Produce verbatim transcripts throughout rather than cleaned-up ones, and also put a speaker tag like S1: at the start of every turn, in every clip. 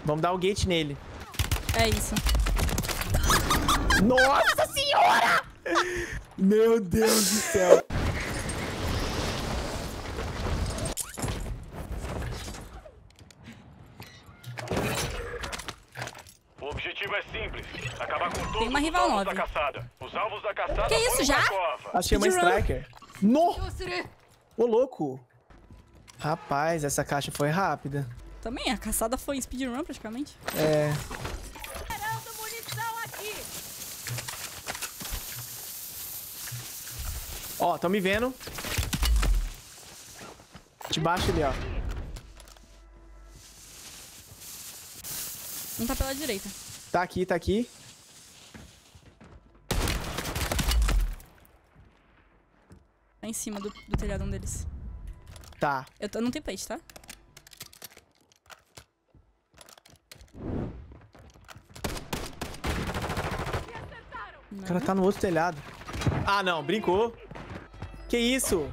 S1: Vamos dar o gate nele.
S2: É isso.
S1: Nossa senhora! Meu Deus do céu.
S3: O objetivo é simples. Acabar com todos
S2: Tem uma
S3: os
S2: rival
S3: alvos
S2: nove.
S3: da caçada. Os alvos da caçada
S2: Que isso,
S3: foram
S2: já?
S3: pra cova.
S1: Achei uma
S2: Speedrun.
S1: striker. No! Ô, louco. Rapaz, essa caixa foi rápida.
S2: Também, a caçada foi speedrun praticamente.
S1: É. Ó, tão me vendo. Debaixo ali, ó.
S2: Um tá pela direita.
S1: Tá aqui, tá aqui.
S2: Tá em cima do, do telhado um deles.
S1: Tá.
S2: Eu tô, não tem plate, tá?
S1: O cara tá no outro telhado. Ah, não. Brincou. Que isso?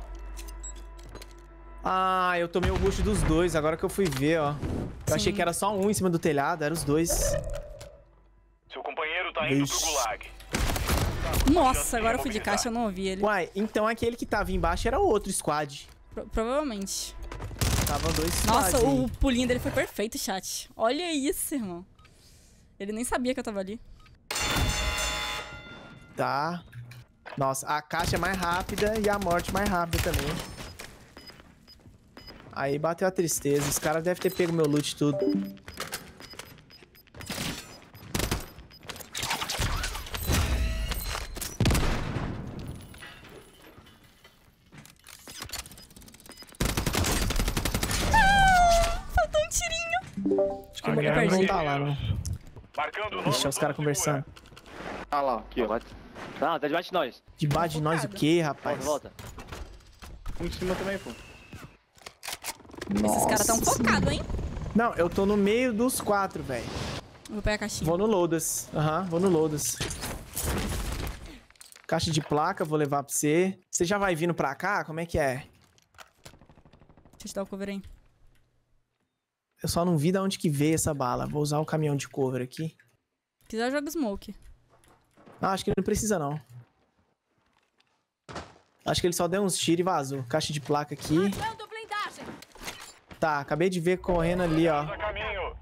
S1: Ah, eu tomei o rush dos dois. Agora que eu fui ver, ó. Eu
S2: Sim.
S1: achei que era só um em cima do telhado. Era os dois.
S3: Seu companheiro tá indo
S1: Ixi.
S3: pro gulag.
S2: Nossa, agora eu fui de caixa, eu não ouvi ele.
S1: Uai, então aquele que tava embaixo era outro squad.
S2: Pro- provavelmente.
S1: Tava dois squads.
S2: Nossa,
S1: aí.
S2: o pulinho dele foi perfeito, chat. Olha isso, irmão. Ele nem sabia que eu tava ali.
S1: Tá. Nossa, a caixa é mais rápida e a morte mais rápida também. Aí bateu a tristeza. Os caras devem ter pego meu loot tudo.
S2: Faltou um tirinho.
S1: Acho que o melhor não tá lá, não.
S3: Marcando o
S1: Deixa os caras conversando.
S4: Ah lá, aqui, ó. Não, tá debaixo de nós.
S1: Debaixo de nós o quê, rapaz?
S4: Volta, volta. Um em cima também, pô.
S2: Esses caras tão focados, hein?
S1: Não, eu tô no meio dos quatro, velho.
S2: Vou pegar a caixinha.
S1: Vou no Lodas. Aham, vou no Lodas. Caixa de placa, vou levar pra você. Você já vai vindo pra cá? Como é que é?
S2: Deixa eu te dar o cover aí.
S1: Eu só não vi de onde que veio essa bala. Vou usar o caminhão de cover aqui.
S2: Se quiser, joga smoke.
S1: Ah, acho que não precisa, não. Acho que ele só deu uns tiros e vazou. Caixa de placa aqui. Tá, acabei de ver correndo ali, ó.
S3: a caminho.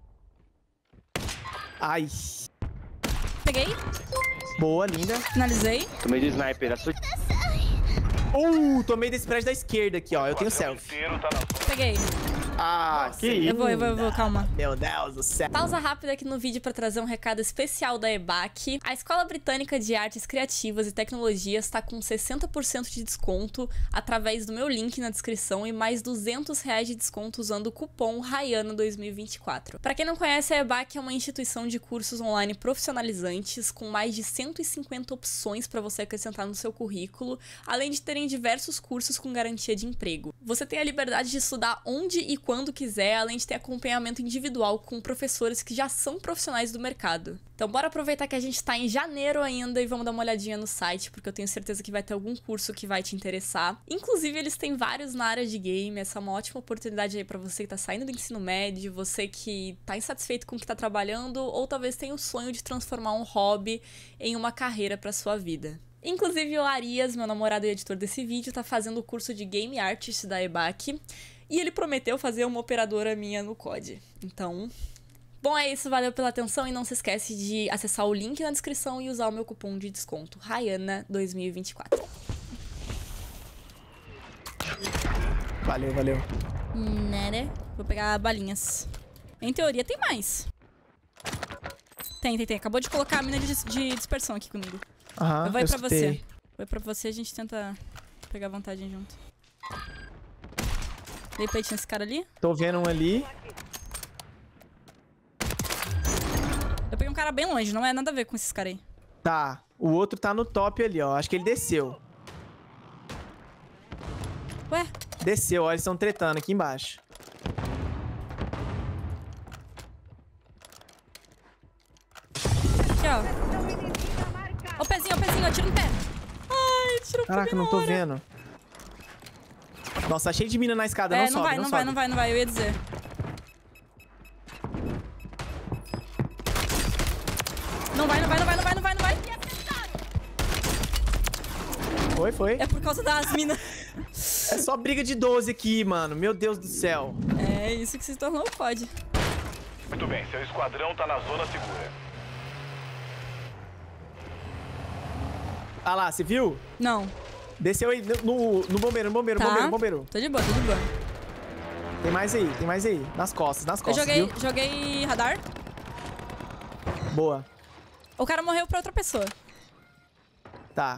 S1: Ai.
S2: Peguei,
S1: Boa, linda.
S2: finalizei.
S4: Tomei de sniper. A sua...
S1: Uh, tomei desse prédio da esquerda aqui, ó. Eu tenho selfie.
S3: Inteiro tá na...
S2: Peguei.
S1: Ah, que isso.
S2: Eu vou, eu vou, eu vou, calma.
S1: Meu Deus do céu.
S2: Pausa rápida aqui no vídeo para trazer um recado especial da E B A C. A Escola Britânica de Artes Criativas e Tecnologias está com sessenta por cento de desconto através do meu link na descrição e mais duzentos reais de desconto usando o cupom Rayana dois mil e vinte e quatro. Para quem não conhece, a E B A C é uma instituição de cursos online profissionalizantes com mais de cento e cinquenta opções para você acrescentar no seu currículo, além de terem diversos cursos com garantia de emprego. Você tem a liberdade de estudar onde e quando quiser, além de ter acompanhamento individual com professores que já são profissionais do mercado. Então bora aproveitar que a gente tá em janeiro ainda e vamos dar uma olhadinha no site, porque eu tenho certeza que vai ter algum curso que vai te interessar. Inclusive, eles têm vários na área de game, essa é uma ótima oportunidade aí pra você que tá saindo do ensino médio, você que tá insatisfeito com o que tá trabalhando, ou talvez tenha o sonho de transformar um hobby em uma carreira pra sua vida. Inclusive, o Arias, meu namorado e editor desse vídeo, tá fazendo o curso de Game Artist da E B A C, e ele prometeu fazer uma operadora minha no C O D. Então, bom, é isso. Valeu pela atenção e não se esquece de acessar o link na descrição e usar o meu cupom de desconto Rayana dois mil e vinte e quatro.
S1: Valeu, valeu.
S2: Nada. Vou pegar balinhas. Em teoria tem mais. Tem, tem, tem. Acabou de colocar a mina de, de dispersão aqui comigo.
S1: Aham,
S2: eu vou ir
S1: eu
S2: pra
S1: escutei.
S2: você. Vou ir pra você e a gente tenta pegar vantagem junto. Dei plate nesse cara ali.
S1: Tô vendo um ali.
S2: Eu peguei um cara bem longe, não é nada a ver com esses caras aí.
S1: Tá, o outro tá no top ali, ó. Acho que ele desceu.
S2: Ué?
S1: Desceu, ó. Eles estão tretando aqui embaixo.
S2: Aqui, ó. Ó o pezinho, ó o pezinho, ó. Tira no pé. Ai, tirou o pé.
S1: Caraca, não tô vendo. Nossa, tá cheio de mina na escada,
S2: É,
S1: não
S2: não
S1: sobe,
S2: vai,
S1: não
S2: não
S1: sobe.
S2: vai, não vai, não vai, eu ia dizer. Não vai, não vai, não vai, não vai, não vai, não vai.
S1: Foi, foi.
S2: É por causa das minas.
S1: É só briga de doze aqui, mano. Meu Deus do céu.
S2: É isso que se tornou o C O D.
S3: Muito bem, seu esquadrão tá na zona segura.
S1: Ah lá, você viu?
S2: Não.
S1: Desceu aí no, no bombeiro, no bombeiro,
S2: Tá.
S1: bombeiro, bombeiro.
S2: Tô de boa, tô de boa.
S1: Tem mais aí, tem mais aí. Nas costas, nas
S2: Eu
S1: costas,
S2: joguei,
S1: viu?
S2: joguei radar.
S1: Boa.
S2: O cara morreu pra outra pessoa.
S1: Tá.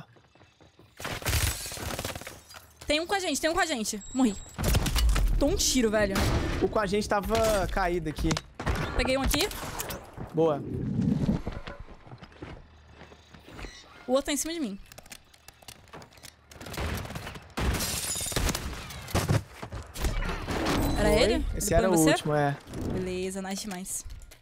S2: Tem um com a gente, tem um com a gente. Morri. Tô um tiro, velho.
S1: O com a gente tava caído aqui.
S2: Peguei um aqui.
S1: Boa.
S2: O outro tá em cima de mim. Era
S1: Foi.
S2: ele?
S1: Esse
S2: Ele
S1: era o
S2: foi em você?
S1: último, é.
S2: Beleza, nice demais.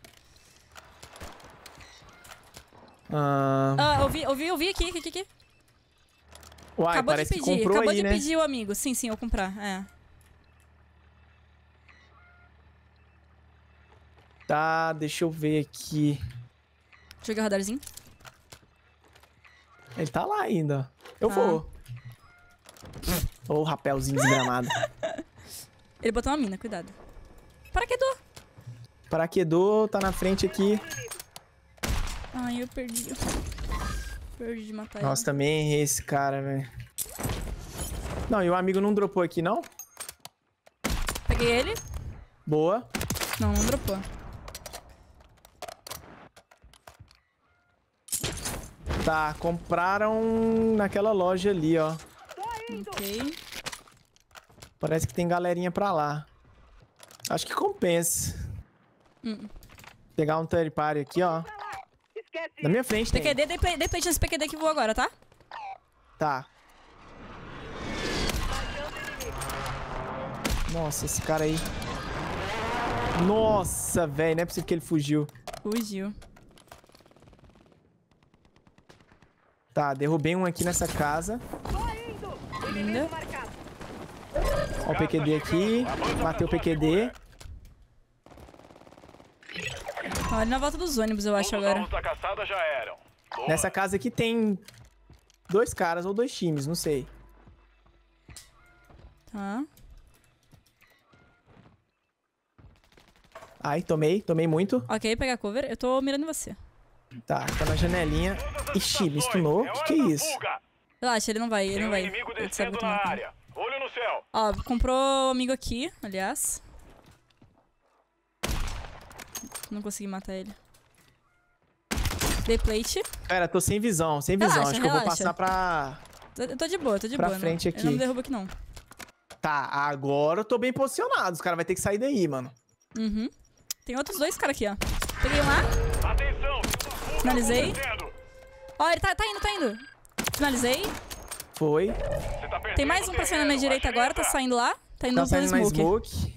S1: Ah,
S2: Ah, eu vi, eu vi, eu vi aqui, aqui, aqui.
S1: uai,
S2: Acabou de
S1: parece que
S2: pedir,
S1: comprou
S2: acabou
S1: aí,
S2: de
S1: né?
S2: pedir o amigo. Sim, sim, eu vou comprar, é.
S1: Tá, deixa eu ver aqui.
S2: Joguei o radarzinho.
S1: Ele tá lá ainda. Eu
S2: Tá.
S1: vou. Ô, rapelzinho desgramado.
S2: Ele botou uma mina, cuidado. Para que dor?
S1: Paraquedor tá na frente aqui.
S2: Ai, eu perdi. Perdi de matar
S1: Nossa, também errei esse cara, velho. Não, e o amigo não dropou aqui, não?
S2: ele. Peguei ele.
S1: Boa.
S2: Não, não dropou.
S1: Tá, compraram naquela loja ali, ó.
S2: Ok.
S1: Parece que tem galerinha pra lá. Acho que compensa.
S2: Hum.
S1: Pegar um third party aqui, ó. Na minha frente tem.
S2: P Q D, dei play, dei play nesse P Q D que voou agora, tá?
S1: Tá. Nossa, esse cara aí. Nossa, velho. Não é possível que ele fugiu.
S2: Fugiu.
S1: Tá, derrubei um aqui nessa casa.
S2: Linda.
S1: Ó o P Q D aqui. Matei o P Q D.
S2: Tá ali na volta dos ônibus, eu acho,
S3: Todos os
S2: agora.
S3: alvos da caçada já eram. Boa.
S1: Nessa casa aqui tem dois caras ou dois times, não sei.
S2: Tá.
S1: Ai, tomei, tomei muito.
S2: Ok, pegar cover. Eu tô mirando em você.
S1: Tá, tá na janelinha. Ixi, me stunou.
S3: É
S1: Que
S3: hora
S1: que é
S3: da
S1: isso?
S3: fuga.
S2: Relaxa, ele não vai, ele
S3: Tem
S2: não
S3: um
S2: vai.
S3: inimigo
S2: Ele sabe
S3: descendo
S2: que eu tô
S3: na
S2: matando.
S3: área. Olho no céu.
S2: Ó, comprou amigo aqui, aliás. Não consegui matar ele. Dei plate.
S1: Pera, tô sem visão, sem visão.
S2: Relaxa,
S1: Acho que eu vou
S2: relaxa.
S1: passar pra...
S2: Eu tô de boa, tô de
S1: Pra
S2: boa.
S1: frente
S2: não,
S1: aqui.
S2: Ele não me derruba aqui, não.
S1: Tá, agora eu tô bem posicionado. Os caras vão ter que sair daí, mano.
S2: Uhum. Tem outros dois caras aqui, ó. Peguei um lá.
S3: Atenção. Fuga
S2: Finalizei.
S3: acontecendo.
S2: Ó, ele tá, tá indo, tá indo. Finalizei.
S1: Foi.
S3: Você tá perdendo
S2: Tem mais um pra sair na minha
S3: terreno.
S2: direita agora, tá
S3: Ativa.
S2: saindo lá. Tá indo
S1: Tá
S2: pelo
S1: saindo na
S2: smoke.
S1: smoke.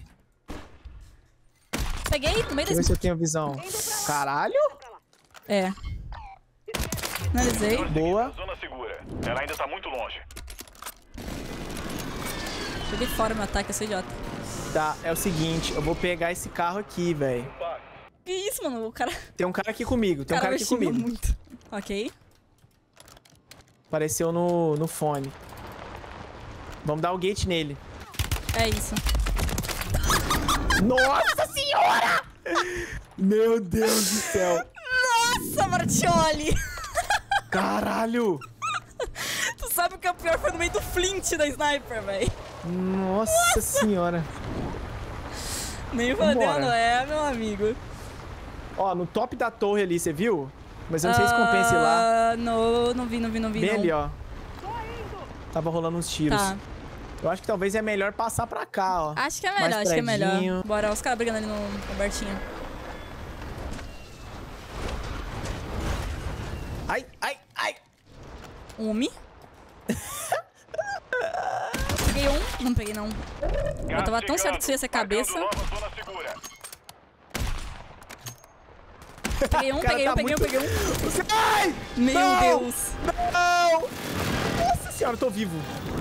S2: Peguei no meio da
S1: Deixa eu ver se eu
S2: smoke.
S1: tenho visão. Caralho.
S2: É. Finalizei.
S1: Boa.
S3: Zona segura. Ela ainda tá muito longe.
S2: Joguei fora meu ataque, eu sou idiota.
S1: Tá, é o seguinte. Eu vou pegar esse carro aqui, velho.
S2: Que isso, mano? O cara,
S1: Tem um cara aqui comigo. Tem
S2: o
S1: um cara
S2: cara
S1: aqui
S2: me xingou
S1: comigo.
S2: muito. Ok.
S1: Apareceu no, no fone. Vamos dar o gate nele.
S2: É isso.
S1: Nossa senhora! Meu Deus do céu.
S2: Nossa, Martioli!
S1: Caralho.
S2: Tu sabe o que é o pior? Foi no meio do flint da sniper, velho.
S1: Nossa senhora.
S2: Nem
S1: Vambora.
S2: fodendo é, meu amigo.
S1: Ó, no top da torre ali, você viu? Mas eu não sei se compensa ir lá.
S2: Ah, não, não vi, não vi, não vi,
S1: Bem
S2: não.
S1: ali, ó. Tava rolando uns tiros.
S2: Tá.
S1: Eu acho que talvez é melhor passar pra cá, ó.
S2: Acho que é
S1: Mais
S2: melhor, acho que é melhor.
S1: predinho.
S2: Bora, os caras brigando ali no Robertinho.
S1: Ai, ai, ai.
S2: Umi. Peguei um, não peguei não. Eu tava tão certo que isso ia ser cabeça.
S3: Marcando nova zona segura.
S2: Peguei um,
S1: O cara
S2: peguei um,
S1: tá
S2: peguei um,
S1: muito-
S2: peguei um.
S1: Ai!
S2: Meu
S1: Não!
S2: Deus.
S1: Não! Nossa senhora, eu tô vivo.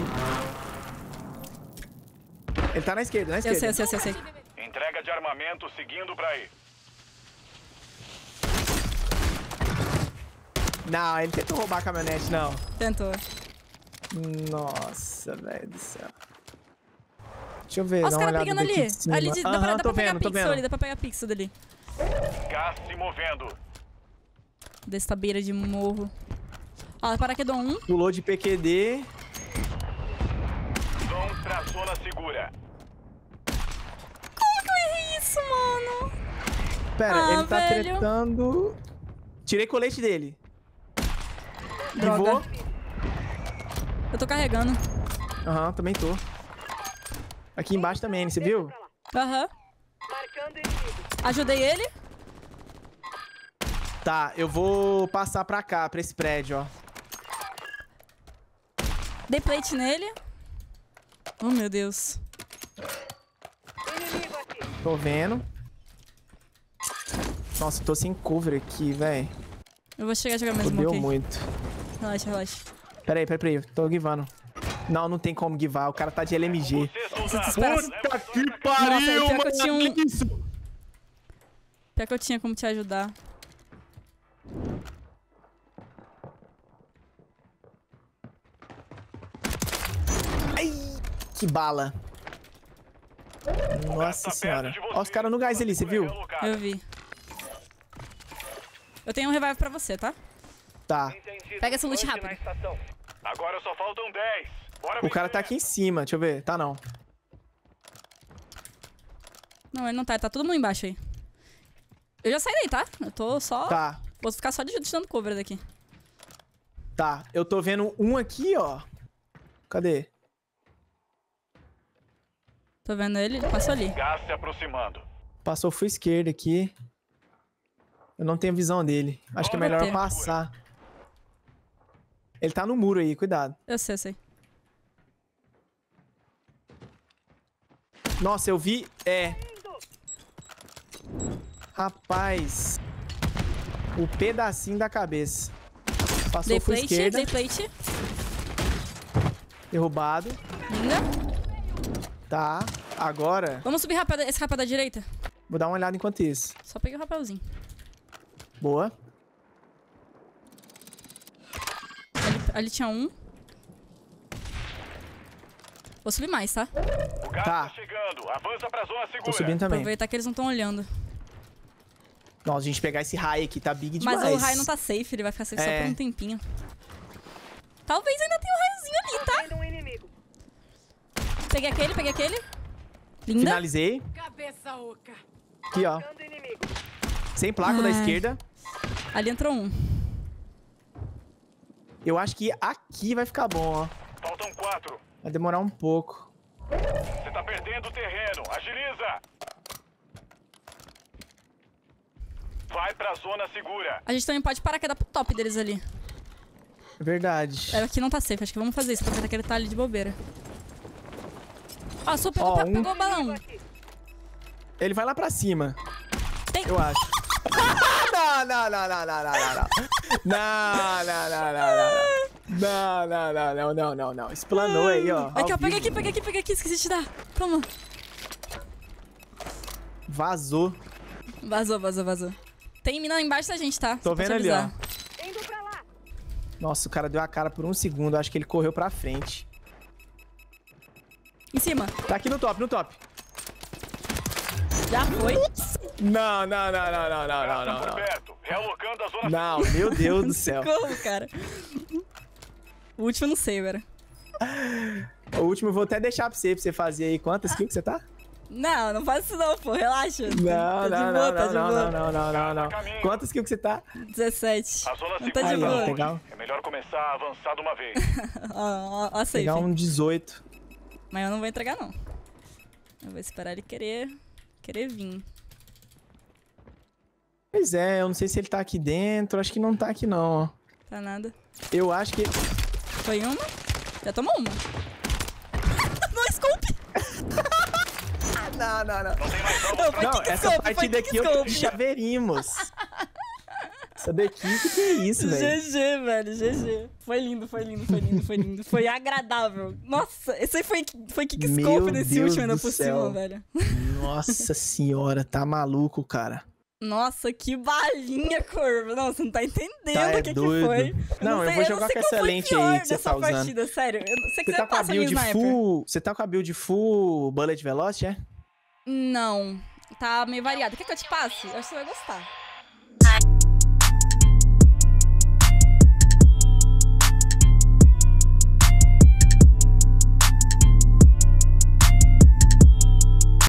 S1: Ele tá na esquerda, na
S2: Eu
S1: esquerda.
S2: sei, eu sei, eu sei, eu sei.
S3: Entrega de armamento seguindo pra aí.
S1: Não, ele tentou roubar a caminhonete, não.
S2: Tentou.
S1: Nossa, velho do céu. Deixa eu ver,
S2: Ó, os
S1: dá uma
S2: caras
S1: olhada
S2: brigando
S1: daqui
S2: ali.
S1: de cima.
S2: Ali de- dá
S1: Aham,
S2: pra, dá
S1: tô
S2: pra pegar
S1: vendo, tô
S2: pixel
S1: vendo.
S2: ali, dá pra pegar pixel dali.
S3: Gás se movendo.
S2: Desta beira de morro. Ó, para que dou um.
S1: Pulou de P Q D.
S3: Vão pra zona segura.
S2: Como que eu errei isso, mano?
S1: Pera,
S2: Ah,
S1: ele tá
S2: velho.
S1: tretando. Tirei colete dele.
S2: Droga.
S1: Vou.
S2: Eu tô carregando.
S1: Aham, também tô. Aqui embaixo também, você viu?
S2: Aham. Ajudei ele.
S1: Tá, eu vou passar pra cá, pra esse prédio, ó.
S2: Dei plate nele. Oh, meu Deus.
S1: Tô vendo. Nossa, eu tô sem cover aqui, velho.
S2: Eu vou chegar a jogar mais
S1: Fudeu
S2: smoke.
S1: muito.
S2: Relaxa, relaxa.
S1: Pera aí, pera aí, pera aí. Tô givando. Não, não tem como givar. O cara tá de L M G.
S3: Você, soldado.
S2: Espera.
S1: Puta que
S2: Nossa,
S1: pariu,
S2: pior que eu tinha um-
S1: Que isso?
S2: Pior que eu tinha como te ajudar.
S1: Ai, que bala. Nossa senhora. Ó os caras no gás ali, você viu?
S2: Eu vi. Eu tenho um revive pra você, tá?
S1: Tá.
S2: Pega esse loot rápido.
S3: Agora só faltam dez. Bora
S1: O cara tá aqui em cima. Deixa eu ver. Tá não.
S2: Não, ele não tá. Tá todo mundo embaixo aí. Eu já saí daí, tá? Eu tô só...
S1: Tá.
S2: Vou ficar só dando cover daqui.
S1: Tá. Eu tô vendo um aqui, ó. Cadê?
S2: Tô vendo ele. Ele passou ali.
S3: Gás se aproximando.
S1: Passou full esquerda aqui. Eu não tenho visão dele. Acho que é melhor eu
S2: ter.
S1: passar. Ele tá no muro aí, cuidado.
S2: Eu sei, eu sei.
S1: Nossa, eu vi... É... Rapaz... O pedacinho da cabeça. Passou
S2: Dei
S1: full
S2: plate,
S1: esquerda.
S2: dei plate.
S1: Derrubado.
S2: Linda.
S1: Tá. Agora...
S2: Vamos subir rapaz, esse rapaz da direita.
S1: Vou dar uma olhada enquanto isso.
S2: Só peguei o rapelzinho.
S1: Boa.
S2: Ali, ali tinha um. Vou subir mais, tá?
S3: O gás
S1: Tá.
S3: tá chegando. Avança pra zona segura.
S1: Tô subindo também.
S2: Aproveitar que eles não estão olhando.
S1: Nossa, a gente pegar esse raio aqui tá big demais.
S2: Mas o raio não tá safe, ele vai ficar safe
S1: É.
S2: só por um tempinho. Talvez ainda tenha um raiozinho ali, tá? Peguei aquele, peguei aquele. Linda.
S1: Finalizei.
S5: Cabeça oca.
S1: Aqui, ó. Sem placa da
S2: Ai.
S1: esquerda.
S2: Ali entrou um.
S1: Eu acho que aqui vai ficar bom, ó.
S3: Faltam quatro.
S1: Vai demorar um pouco.
S3: Você tá perdendo terreno. Agiliza. Vai pra zona segura.
S2: A gente também pode parar que dá pro top deles ali.
S1: É verdade.
S2: É, aqui não tá safe, acho que vamos fazer isso. Aproveitar que ele tá ali de bobeira. Ó, a Su pegou,
S1: Ó,
S2: pa-
S1: um-
S2: pegou o balão.
S1: Ele vai lá pra cima.
S2: Tem...
S1: Eu acho. Não, não, não, não, não, não, não, não. Não, não, não, não, não. Não, não, não, não, não, não, não. Explanou aí, ó.
S2: Aqui, ó,
S1: ao
S2: pega
S1: vivo.
S2: aqui, pega aqui, pega aqui. Esqueci de te dar. Toma.
S1: Vazou.
S2: Vazou, vazou, vazou. Tem mina lá embaixo da gente, tá?
S1: Tô
S2: Só pra te
S1: vendo ali, ó.
S2: avisar.
S1: Nossa, o cara deu a cara por um segundo. Acho que ele correu pra frente.
S2: Em cima.
S1: Tá aqui no top, no top.
S2: Já foi.
S1: Não, não, não, não, não, não, não,
S3: Tá
S1: não,
S3: por
S1: não.
S3: perto. Realocando a zona
S1: Não, meu Deus do céu.
S2: Como, cara? O último eu não sei, velho.
S1: O último eu vou até deixar pra você, pra você fazer aí. Quantas kills que você tá?
S2: Não, não faz isso não, pô. Relaxa.
S1: Não,
S2: tá
S1: não,
S2: de boa,
S1: não,
S2: tá
S1: não,
S2: de
S1: não,
S2: boa.
S1: não, não, não, não, não. Quantas kills que você tá?
S2: dezessete.
S3: A zona
S2: Não tá
S3: segura
S2: de
S1: Aí, ó,
S2: boa.
S3: longe.
S1: pegar,
S3: É melhor começar a avançar de uma vez.
S2: Ó, ó, ó, safe.
S1: pegar um dezoito.
S2: Mas eu não vou entregar, não. Eu vou esperar ele querer, querer vir.
S1: Pois é, eu não sei se ele tá aqui dentro. Acho que não tá aqui, não, ó.
S2: Tá nada.
S1: Eu acho que...
S2: Foi uma. Já tomou uma. No scope.
S1: Não, não, não.
S3: Não tem mais alvo
S2: Não,
S3: pra
S2: foi
S1: Não,
S2: kick
S1: essa
S2: scope,
S1: parte
S2: foi
S1: daqui
S2: kick
S1: eu tô
S2: scope.
S1: de chaveirimos. Essa daqui, o que, que é isso, velho?
S2: G G, velho, G G. Foi lindo, foi lindo, foi lindo, foi lindo. Foi agradável. Nossa, esse aí foi, foi kickscope
S1: Meu
S2: nesse
S1: Deus
S2: último ainda
S1: do
S2: por
S1: céu.
S2: cima, velho.
S1: Nossa senhora, tá maluco, cara.
S2: Nossa, que balinha, Corvo. Não, você não tá entendendo
S1: Tá, é
S2: o que, que
S1: doido.
S2: foi.
S1: Não, eu
S2: sei-
S1: vou jogar
S2: não sei
S1: com
S2: qual
S1: essa
S2: foi
S1: lente
S2: pior
S1: aí que você
S2: nessa
S1: tá usando.
S2: partida, sério. Eu, se você
S1: Você
S2: quiser,
S1: tá com a
S2: passa ali o
S1: build
S2: sniper.
S1: full... Você tá com a build full Bullet Velocity, é?
S2: Não, tá meio variado. Quer que eu te passe? Eu acho que você vai gostar.